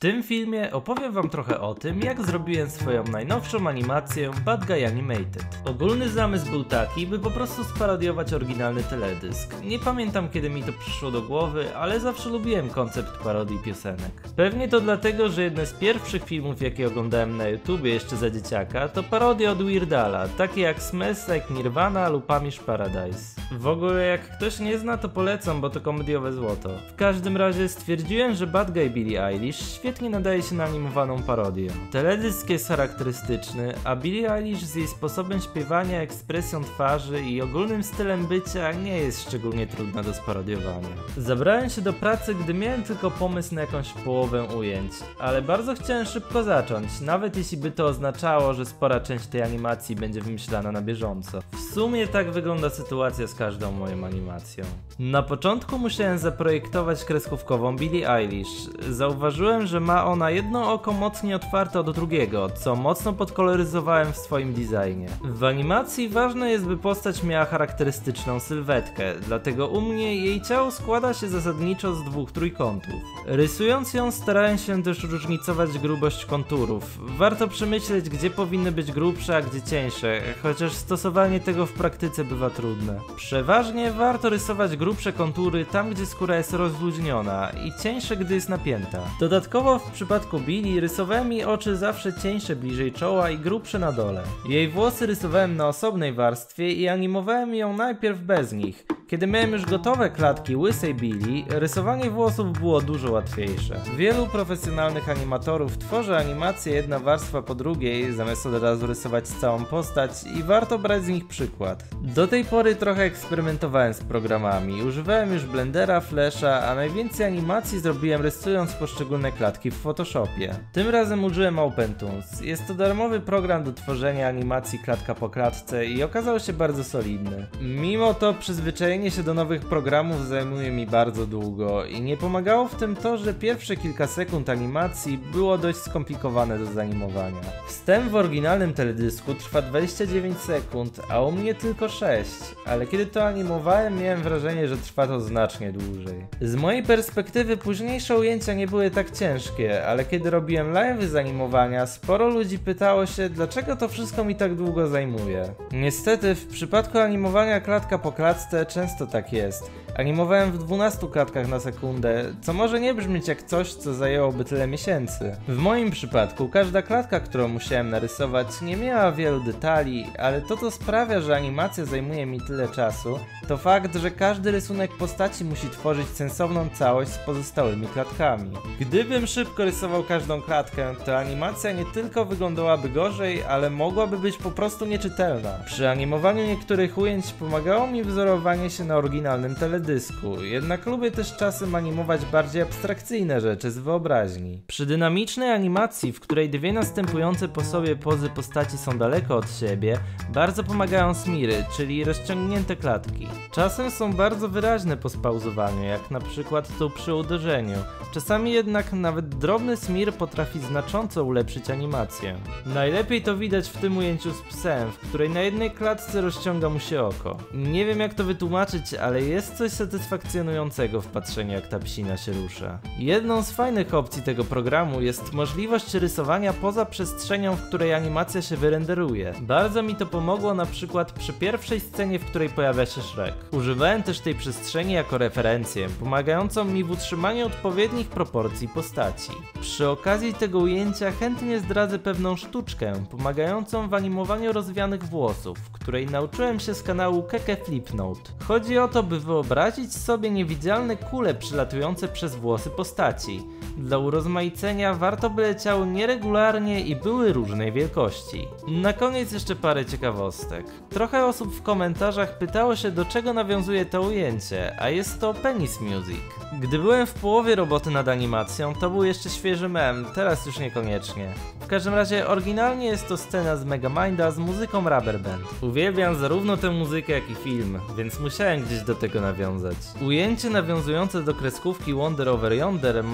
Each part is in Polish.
tym filmie opowiem wam trochę o tym, jak zrobiłem swoją najnowszą animację Bad Guy Animated. Ogólny zamysł był taki, by po prostu sparodiować oryginalny teledysk. Nie pamiętam, kiedy mi to przyszło do głowy, ale zawsze lubiłem koncept parodii piosenek. Pewnie to dlatego, że jedne z pierwszych filmów, jakie oglądałem na YouTubie jeszcze za dzieciaka, to parodie od Weird Ala, takie jak Smells Like Nirvana lub Amish Paradise. W ogóle jak ktoś nie zna, to polecam, bo to komediowe złoto. W każdym razie stwierdziłem, że Bad Guy Billie Eilish świetnie nadaje się na animowaną parodię. Teledysk jest charakterystyczny, a Billie Eilish z jej sposobem śpiewania, ekspresją twarzy i ogólnym stylem bycia nie jest szczególnie trudna do sparodiowania. Zabrałem się do pracy, gdy miałem tylko pomysł na jakąś połowę ujęć, ale bardzo chciałem szybko zacząć, nawet jeśli by to oznaczało, że spora część tej animacji będzie wymyślana na bieżąco. W sumie tak wygląda sytuacja z każdą moją animacją. Na początku musiałem zaprojektować kreskówkową Billie Eilish. Zauważyłem, że ma ona jedno oko mocniej otwarte od drugiego, co mocno podkoloryzowałem w swoim designie. W animacji ważne jest, by postać miała charakterystyczną sylwetkę, dlatego u mnie jej ciało składa się zasadniczo z dwóch trójkątów. Rysując ją starałem się też różnicować grubość konturów. Warto przemyśleć, gdzie powinny być grubsze, a gdzie cieńsze, chociaż stosowanie tego w praktyce bywa trudne. Przeważnie warto rysować grubsze kontury tam, gdzie skóra jest rozluźniona i cieńsze, gdy jest napięta. Dodatkowo w przypadku Billie rysowałem jej oczy zawsze cieńsze bliżej czoła i grubsze na dole. Jej włosy rysowałem na osobnej warstwie i animowałem ją najpierw bez nich. Kiedy miałem już gotowe klatki łysej Billie, rysowanie włosów było dużo łatwiejsze. Wielu profesjonalnych animatorów tworzy animację jedna warstwa po drugiej, zamiast od razu rysować całą postać i warto brać z nich przykład. Do tej pory trochę eksperymentowałem z programami, używałem już Blendera, Flasha, a najwięcej animacji zrobiłem rysując poszczególne klatki w Photoshopie. Tym razem użyłem OpenToons. Jest to darmowy program do tworzenia animacji klatka po klatce i okazał się bardzo solidny. Mimo to przyzwyczajenie się do nowych programów zajmuje mi bardzo długo i nie pomagało w tym to, że pierwsze kilka sekund animacji było dość skomplikowane do zanimowania. Wstęp w oryginalnym teledysku trwa 29 sekund, a u mnie tylko 6, ale kiedy to animowałem, miałem wrażenie, że trwa to znacznie dłużej. Z mojej perspektywy późniejsze ujęcia nie były tak ciężkie, ale kiedy robiłem live'y z animowania, sporo ludzi pytało się, dlaczego to wszystko mi tak długo zajmuje. Niestety w przypadku animowania klatka po klatce często tak jest. Animowałem w 12 klatkach na sekundę, co może nie brzmieć jak coś, co zajęłoby tyle miesięcy. W moim przypadku każda klatka, którą musiałem narysować, nie miała wielu detali, ale to co sprawia, że animacja zajmuje mi tyle czasu, to fakt, że każdy rysunek postaci musi tworzyć sensowną całość z pozostałymi klatkami. Gdybym szybko rysował każdą klatkę, to animacja nie tylko wyglądałaby gorzej, ale mogłaby być po prostu nieczytelna. Przy animowaniu niektórych ujęć pomagało mi wzorowanie się na oryginalnym teledysku, jednak lubię też czasem animować bardziej abstrakcyjne rzeczy z wyobraźni. Przy dynamicznej animacji, w której dwie następujące po sobie pozy postaci są daleko od siebie, bardzo pomagają smiry, czyli rozciągnięte klatki. Czasem są bardzo wyraźne po spauzowaniu, jak na przykład tu przy uderzeniu. Czasami jednak nawet drobny smir potrafi znacząco ulepszyć animację. Najlepiej to widać w tym ujęciu z psem, w której na jednej klatce rozciąga mu się oko. Nie wiem jak to wytłumaczyć, ale jest coś satysfakcjonującego w patrzeniu jak ta psina się rusza. Jedną z fajnych opcji tego programu jest możliwość rysowania poza przestrzenią, w której animacja się wyrenderuje. Bardzo mi to pomogło na przykład przy pierwszej scenie, w której pojawia się Shrek. Używałem też tej przestrzeni jako referencję, pomagającą mi w utrzymaniu odpowiednich proporcji postaci. Przy okazji tego ujęcia chętnie zdradzę pewną sztuczkę, pomagającą w animowaniu rozwianych włosów, której nauczyłem się z kanału Keke Flipnote. Chodzi o to, by wyobrazić sobie niewidzialne kule przylatujące przez włosy postaci. Dla urozmaicenia warto by leciały nieregularnie i były różnej wielkości. Na koniec jeszcze parę ciekawostek. Trochę osób w komentarzach pytało się, do czego nawiązuje to ujęcie, a jest to Penis Music. Gdy byłem w połowie roboty nad animacją, to był jeszcze świeży mem, teraz już niekoniecznie. W każdym razie oryginalnie jest to scena z Megaminda z muzyką Rubber Band. Uwielbiam zarówno tę muzykę, jak i film, więc musiałem gdzieś do tego nawiązać. Ujęcie nawiązujące do kreskówki Wonder Over Yonder ma całkiem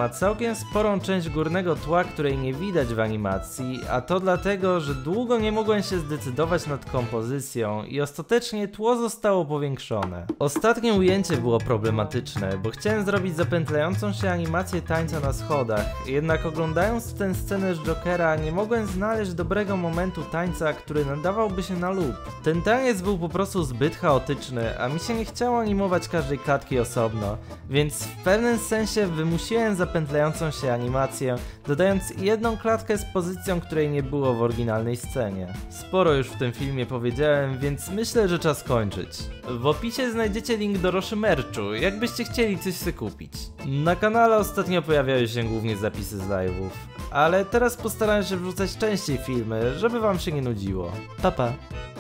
straciłem sporą część górnego tła, której nie widać w animacji, a to dlatego, że długo nie mogłem się zdecydować nad kompozycją i ostatecznie tło zostało powiększone. Ostatnie ujęcie było problematyczne, bo chciałem zrobić zapętlającą się animację tańca na schodach, jednak oglądając tę scenę z Jokera nie mogłem znaleźć dobrego momentu tańca, który nadawałby się na loop. Ten taniec był po prostu zbyt chaotyczny, a mi się nie chciało animować każdej klatki osobno, więc w pewnym sensie wymusiłem zapętlającą się animację, dodając jedną klatkę z pozycją, której nie było w oryginalnej scenie. Sporo już w tym filmie powiedziałem, więc myślę, że czas kończyć. W opisie znajdziecie link do Roszy merchu, jakbyście chcieli coś sobie kupić. Na kanale ostatnio pojawiają się głównie zapisy z live'ów, ale teraz postaram się wrzucać częściej filmy, żeby wam się nie nudziło. Pa pa!